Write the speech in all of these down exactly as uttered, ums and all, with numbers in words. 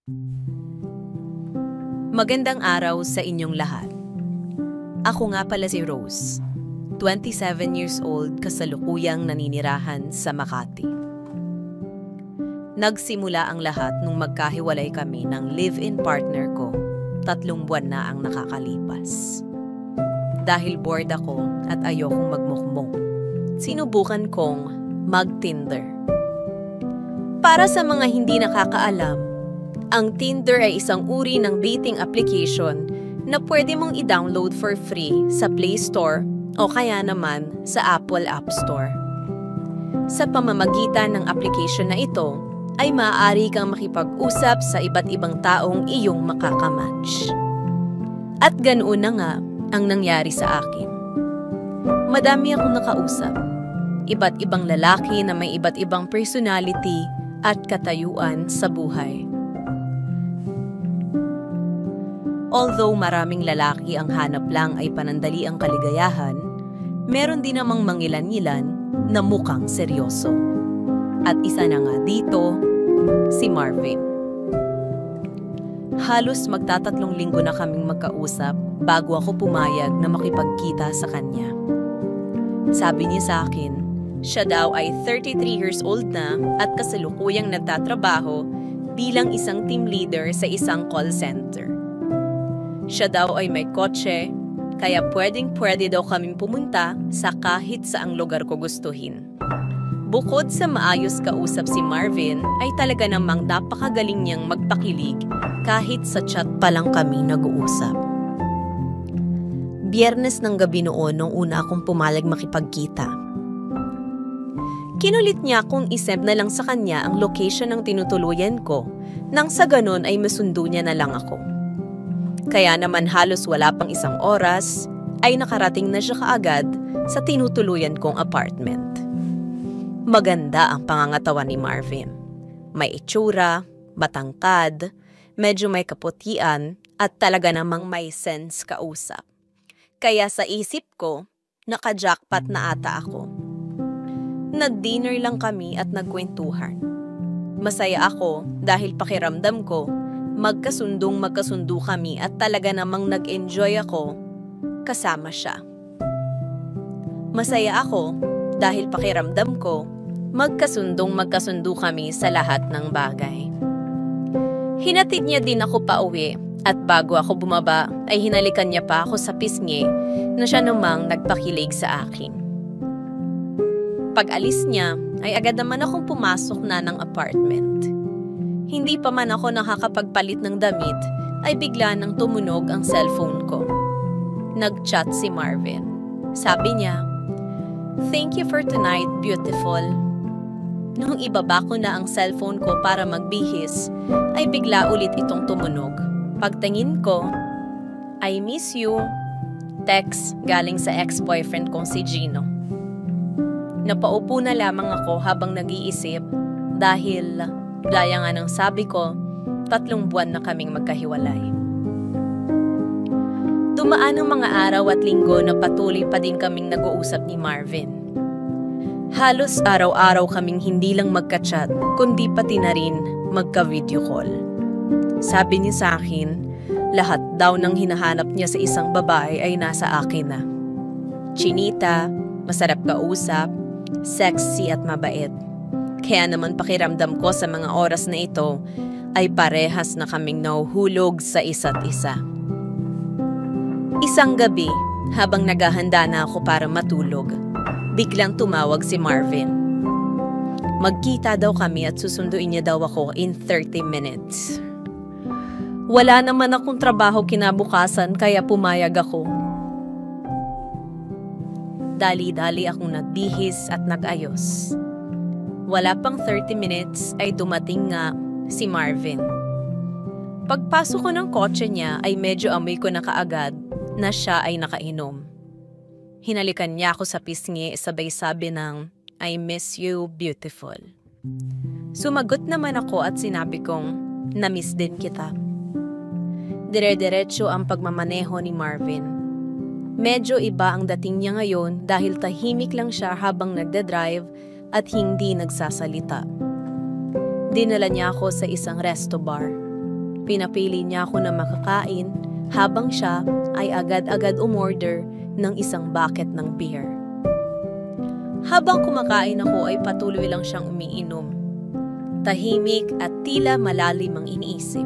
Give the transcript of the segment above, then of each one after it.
Magandang araw sa inyong lahat. Ako nga pala si Rose, twenty-seven years old, kasalukuyang naninirahan sa Makati. Nagsimula ang lahat nung magkahiwalay kami ng live-in partner ko. Tatlong buwan na ang nakakalipas. Dahil bored ako at ayokong magmukmok, sinubukan kong mag-Tinder. Para sa mga hindi nakakaalam, ang Tinder ay isang uri ng dating application na pwede mong i-download for free sa Play Store o kaya naman sa Apple App Store. Sa pamamagitan ng application na ito, ay maaari kang makipag-usap sa iba't ibang taong iyong makakamatch. At ganoon na nga ang nangyari sa akin. Madami akong nakausap. Iba't ibang lalaki na may iba't ibang personality at katayuan sa buhay. Although maraming lalaki ang hanap lang ay panandali ang kaligayahan, meron din namang mangilan-ngilan na mukhang seryoso. At isa na nga dito, si Marvin. Halos magtatatlong linggo na kaming magkausap bago ako pumayag na makipagkita sa kanya. Sabi niya sa akin, siya daw ay thirty-three years old na at kasalukuyang nagtatrabaho bilang isang team leader sa isang call center. Siya daw ay may kotse, kaya pwedeng-pwede daw kaming pumunta sa kahit saang lugar ko gustuhin. Bukod sa maayos kausap si Marvin, ay talaga namang napakagaling niyang magpakilig kahit sa chat pa lang kami nag-uusap. Biyernes ng gabi noon nung una akong pumalag makipagkita. Kinulit niya akong isend na lang sa kanya ang location ng tinutuluyan ko nang sa ganon ay masundo niya na lang ako. Kaya naman halos wala pang isang oras ay nakarating na siya kaagad sa tinutuluyan kong apartment. Maganda ang pangangatawan ni Marvin. May itsura, matangkad, medyo may kaputian at talaga namang may sense kausap. Kaya sa isip ko, naka-jackpot na ata ako. Nag-dinner lang kami at nagkwentuhan. Masaya ako dahil pakiramdam ko, magkasundong magkasundo kami at talaga namang nag-enjoy ako kasama siya. Masaya ako dahil pakiramdam ko, magkasundong magkasundo kami sa lahat ng bagay. Hinatid niya din ako pauwi at bago ako bumaba ay hinalikan niya pa ako sa pisngi na siya namang nagpakilig sa akin. Pag alis niya ay agad naman akong pumasok na ng apartment. Hindi pa man ako nakakapagpalit ng damit ay bigla nang tumunog ang cellphone ko. Nag-chat si Marvin. Sabi niya, "Thank you for tonight, beautiful." Nung ibaba ko na ang cellphone ko para magbihis, ay bigla ulit itong tumunog. Pagtingin ko, "I miss you." Text galing sa ex-boyfriend kong si Gino. Napaupo na lamang ako habang nag-iisip dahil, gaya nga ng sabi ko, tatlong buwan na kaming magkahiwalay. Dumaan ang mga araw at linggo na patuloy pa din kaming nag-uusap ni Marvin. Halos araw-araw kaming hindi lang magka-chat, kundi pati na rin magka-video call. Sabi niya sa akin, lahat daw ng hinahanap niya sa isang babae ay nasa akin na. Chinita, masarap kausap, sexy at mabait. Kaya naman pakiramdam ko sa mga oras na ito ay parehas na kaming nahuhulog sa isa't isa. Isang gabi, habang naghahanda na ako para matulog, biglang tumawag si Marvin. Magkita daw kami at susunduin niya daw ako in thirty minutes. Wala naman akong trabaho kinabukasan kaya pumayag ako. Dali-dali akong nagbihis at nag-ayos. Wala pang thirty minutes ay dumating nga si Marvin. Pagpasok ko ng kotse niya ay medyo amoy ko na kaagad na siya ay nakainom. Hinalikan niya ako sa pisngi sabay sabi ng, "I miss you, beautiful." Sumagot naman ako at sinabi kong, "Na-miss din kita." Dire-diretso ang pagmamaneho ni Marvin. Medyo iba ang dating niya ngayon dahil tahimik lang siya habang nagdadrive at hindi nagsasalita. Dinala niya ako sa isang resto bar. Pinapili niya ako na makakain habang siya ay agad-agad umorder ng isang bucket ng beer. Habang kumakain ako ay patuloy lang siyang umiinom. Tahimik at tila malalim ang iniisip.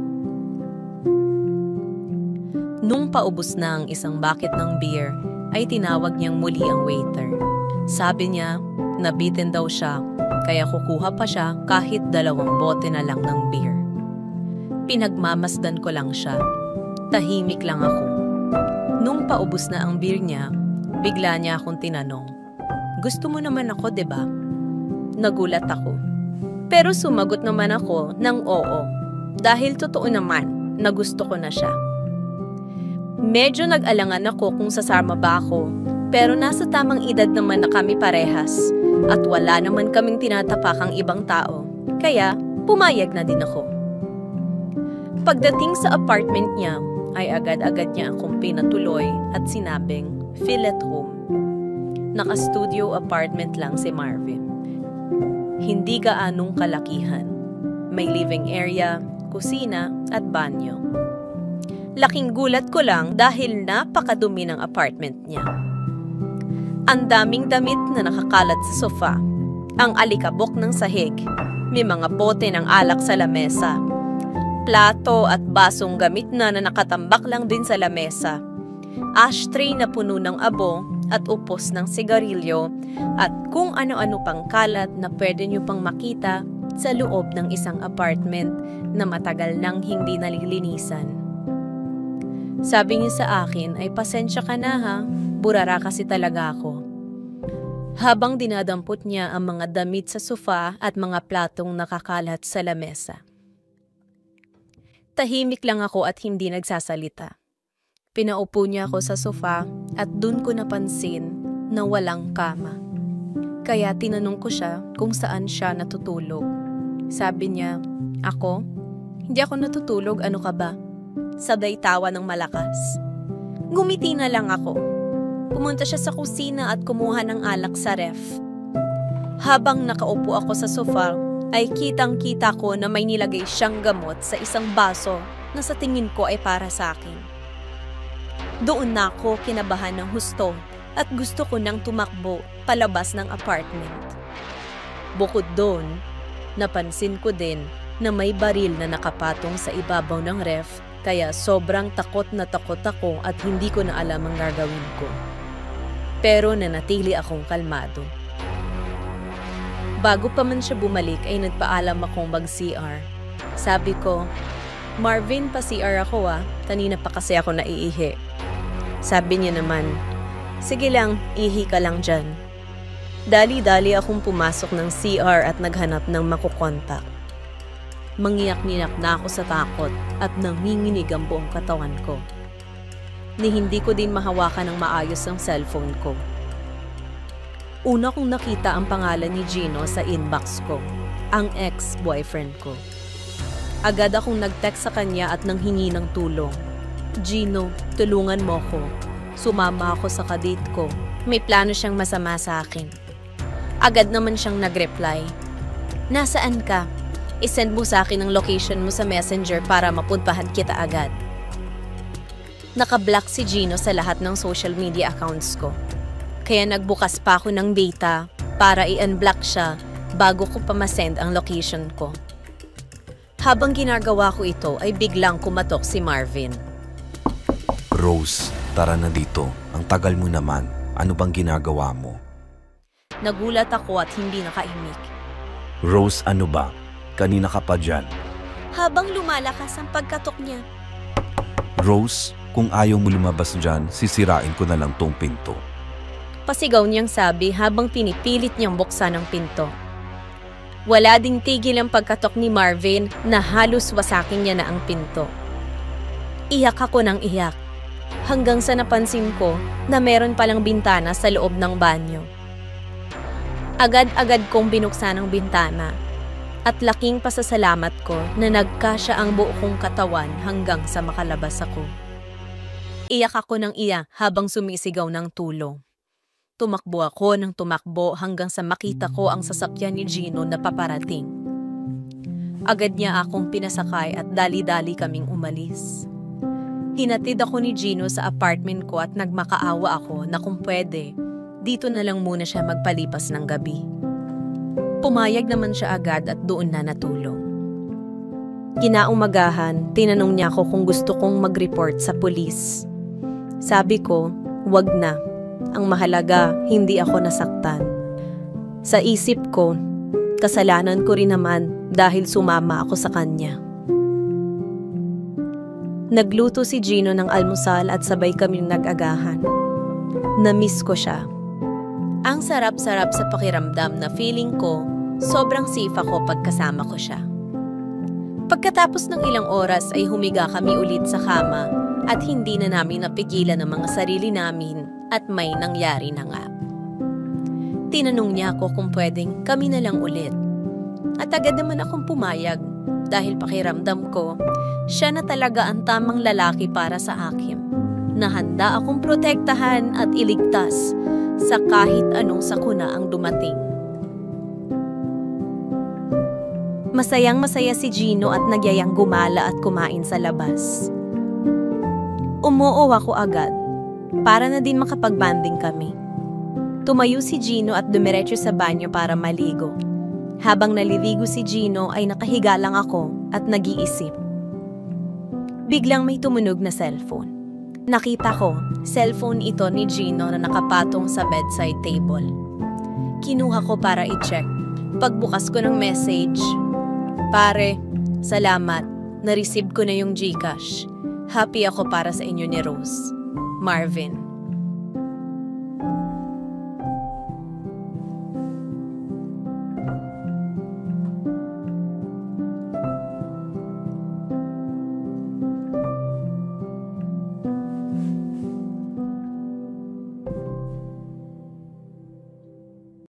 Nung paubos na ang isang bucket ng beer, ay tinawag niyang muli ang waiter. Sabi niya, nabitin daw siya, kaya kukuha pa siya kahit dalawang bote na lang ng beer. Pinagmamasdan ko lang siya. Tahimik lang ako. Nung paubos na ang beer niya, bigla niya akong tinanong, "Gusto mo naman ako, 'di ba?" Nagulat ako. Pero sumagot naman ako ng oo, dahil totoo naman na gusto ko na siya. Medyo nag-alangan ako kung sasama ba ako, pero nasa tamang edad naman na kami parehas at wala naman kaming tinatapakang ibang tao, kaya pumayag na din ako. Pagdating sa apartment niya, ay agad-agad niya akong pinatuloy at sinabing, "Feel at home." Naka-studio apartment lang si Marvin. Hindi gaanong kalakihan. May living area, kusina at banyo. Laking gulat ko lang dahil napakadumi ng apartment niya. Ang daming damit na nakakalat sa sofa, ang alikabok ng sahig, may mga bote ng alak sa lamesa, plato at basong gamit na na nakatambak lang din sa lamesa, ashtray na puno ng abo at upos ng sigarilyo at kung ano-ano pang kalat na pwede nyo pang makita sa loob ng isang apartment na matagal nang hindi nalilinisan. Sabi niya sa akin ay pasensya ka na ha, burara kasi talaga ako. Habang dinadampot niya ang mga damit sa sofa at mga platong nakakalat sa lamesa. Tahimik lang ako at hindi nagsasalita. Pinaupo niya ako sa sofa at dun ko napansin na walang kama. Kaya tinanong ko siya kung saan siya natutulog. Sabi niya, "Ako? Hindi ako natutulog, ano ka ba?" Sabay tawa ng malakas. Ngumiti na lang ako. Pumunta siya sa kusina at kumuha ng alak sa ref. Habang nakaupo ako sa sofa, ay kitang-kita ko na may nilagay siyang gamot sa isang baso na sa tingin ko ay para sa akin. Doon na ako kinabahan ng husto at gusto ko nang tumakbo palabas ng apartment. Bukod doon, napansin ko din na may baril na nakapatong sa ibabaw ng ref kaya sobrang takot na takot ako at hindi ko na alam ang gagawin ko. Pero nanatili akong kalmado. Bago pa man siya bumalik ay nagpaalam akong mag-C R. Sabi ko, "Marvin, pa-C R ako ah, kanina pa kasi ako naiihi." Sabi niya naman, "Sige lang, ihi ka lang dyan." Dali-dali akong pumasok ng C R at naghanap ng makukontak. Mangiyak-niyak na ako sa takot at nanginginig ang buong katawan ko. Ni hindi ko din mahawakan ng maayos ang cellphone ko. Una kong nakita ang pangalan ni Gino sa inbox ko, ang ex-boyfriend ko. Agad akong nag-text sa kanya at nanghingi ng tulong. "Gino, tulungan mo ko. Sumama ako sa kadate ko. May plano siyang masama sa akin." Agad naman siyang nag-reply, "Nasaan ka? I-send mo sa akin ang location mo sa messenger para mapuntahan kita agad." Naka-block si Gino sa lahat ng social media accounts ko. Kaya nagbukas pa ako ng data para i-unblock siya bago ko pa masend ang location ko. Habang ginagawa ko ito ay biglang kumatok si Marvin. "Rose, tara na dito. Ang tagal mo naman. Ano bang ginagawa mo?" Nagulat ako at hindi nakaimik. "Rose, ano ba? Kanina ka pa dyan." Habang lumalakas ang pagkatok niya. "Rose, kung ayaw mo lumabas dyan, sisirain ko na lang tong pinto." Pasigaw niyang sabi habang pinipilit niyang buksan ang pinto. Wala ding tigil ang pagkatok ni Marvin na halos wasakin niya na ang pinto. Iyak ako ng iyak, hanggang sa napansin ko na meron palang bintana sa loob ng banyo. Agad-agad kong binuksan ang bintana at laking pasasalamat ko na nagkasya ang buo kong katawan hanggang sa makalabas ako. Iyak ako ng iyak habang sumisigaw ng tulong. Tumakbo ako ng tumakbo hanggang sa makita ko ang sasakyan ni Gino na paparating. Agad niya akong pinasakay at dali-dali kaming umalis. Hinatid ako ni Gino sa apartment ko at nagmakaawa ako na kung pwede, dito na lang muna siya magpalipas ng gabi. Pumayag naman siya agad at doon na natulog. Kinaumagahan, tinanong niya ako kung gusto kong mag-report sa pulis. Sabi ko, wag na. Ang mahalaga, hindi ako nasaktan. Sa isip ko, kasalanan ko rin naman dahil sumama ako sa kanya. Nagluto si Gino ng almusal at sabay kami nag-agahan. Na-miss ko siya. Ang sarap-sarap sa pakiramdam na feeling ko, sobrang safe ako pagkasama ko siya. Pagkatapos ng ilang oras ay humiga kami ulit sa kama at hindi na namin napigilan ang mga sarili namin at may nangyari na nga. Tinanong niya ako kung pwedeng kami na lang ulit. At agad naman akong pumayag dahil pakiramdam ko, siya na talaga ang tamang lalaki para sa akin, na handa akong protektahan at iligtas sa kahit anong sakuna ang dumating. Masayang masaya si Gino at nagyayang gumala at kumain sa labas. Umuo ako agad, para na din makapag-banding kami. Tumayo si Gino at dumiretso sa banyo para maligo. Habang naliligo si Gino ay nakahiga lang ako at nag-iisip. Biglang may tumunog na cellphone. Nakita ko, cellphone ito ni Gino na nakapatong sa bedside table. Kinuha ko para i-check. Pagbukas ko ng message, "Pare, salamat. Na-receive ko na yung GCash. Happy ako para sa inyo ni Rose. Marvin."